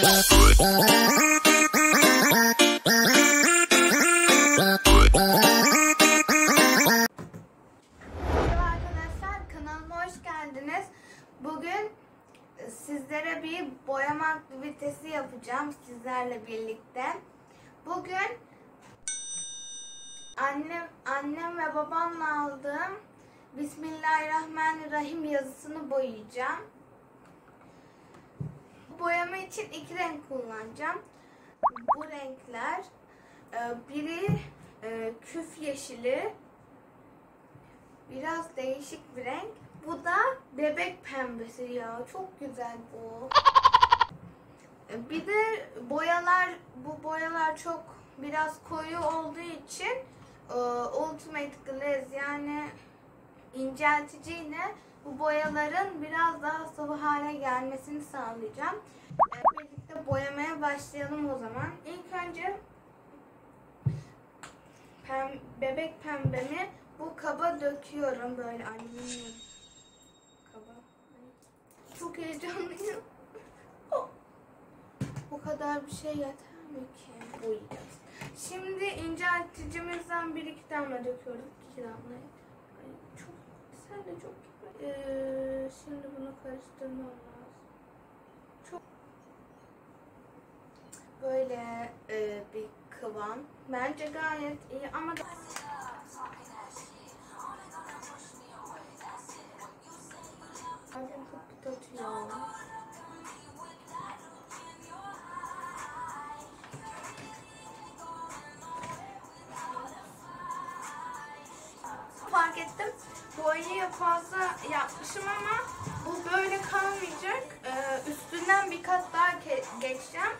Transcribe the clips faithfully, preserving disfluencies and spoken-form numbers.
arkadaşlar, kanalıma hoş geldiniz. Bugün sizlere bir boyama aktivitesi yapacağım sizlerle birlikte. Bugün annem, annem ve babamla aldığım Bismillahirrahmanirrahim yazısını boyayacağım. Boyama için iki renk kullanacağım. Bu renkler, biri küf yeşili, biraz değişik bir renk. Bu da bebek pembesi ya. Çok güzel bu. Bir de boyalar, bu boyalar çok biraz koyu olduğu için Ultimate Glaze yani incelticiyle bu boyaların biraz daha sıvı hale gelmesini sağlayacağım. Birlikte boyamaya başlayalım o zaman. İlk önce pem, bebek pembemi bu kaba döküyorum böyle alüminyum kaba. Çok heyecanlıyım. Oh. Bu kadar bir şey yeter mi ki? Boyayacağız. Şimdi incelticimizden bir iki damla döküyoruz. İki damla. Ay, çok sen de çok ee, şimdi bunu karıştırmam lazım. Çok böyle e, bir kıvam. Bence gayet iyi ama da Abim çok tutuyor. Fark ettim. Boyayı fazla yapmışım ama bu böyle kalmayacak. Ee, üstünden bir kat daha geçeceğim.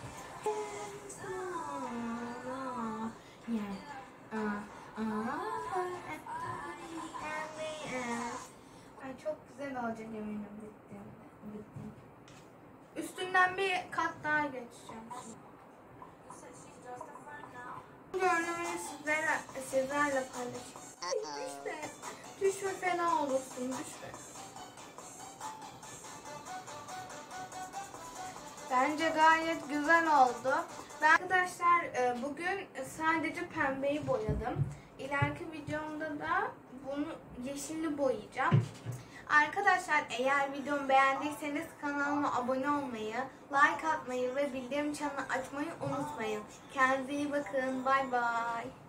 Ay, çok güzel olacak eminim bittiğinde. Üstünden bir kat daha geçeceğim. Görünümünü sizlerle, sizlerle paylaşacağım. Düşme. Düşme, fena olursun. Düşme. Bence gayet güzel oldu. Ben arkadaşlar bugün sadece pembeyi boyadım. İleriki videomda da bunu yeşilli boyayacağım. Arkadaşlar eğer videomu beğendiyseniz kanalıma abone olmayı, like atmayı ve bildirim çanını açmayı unutmayın. Kendinize iyi bakın. Bay bay.